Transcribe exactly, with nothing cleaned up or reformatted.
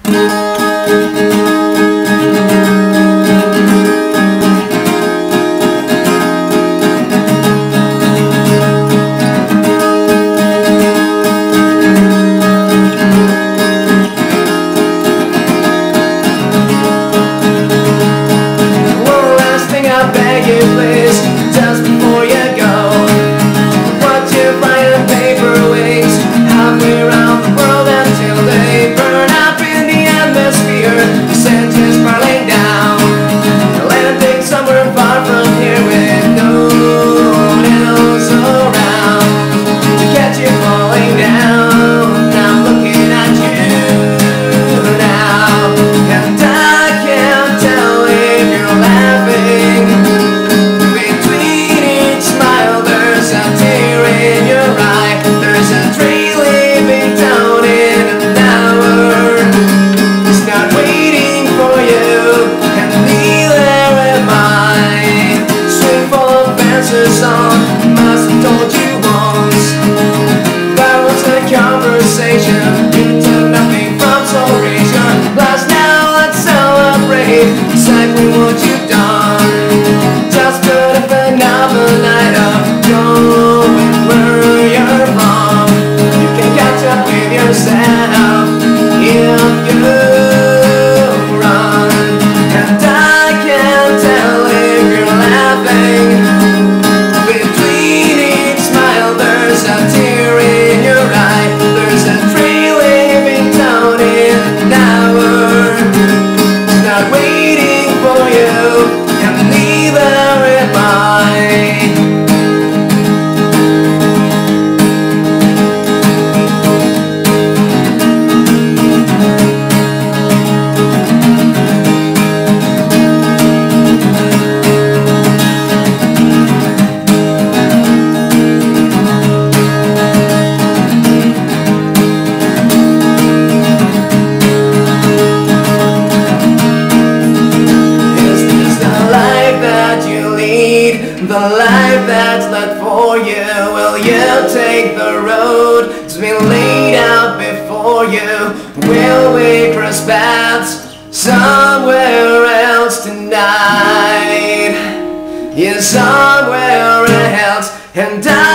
Please, just before you go, what you find in paper wings halfway around the world until they burn up in the atmosphere. The scent is spiraling down, landing somewhere far from here with no one else around to catch you falling down. I'm looking at you now, and I can't tell if you're laughing. Must have told you once that was a conversation into nothing from celebration. Plus now let's celebrate exactly what you've done. Just put a phenomenon of going where you're from. You can catch up with yourself if you run. And I can't tell if you're laughing. There's a tear in your eye, there's a tree leaving town in an hour. It's not waiting for you, and neither am I. The life that's left for you, will you take the road that's been laid out before you? Will we cross paths somewhere else tonight? Yeah, somewhere else, and I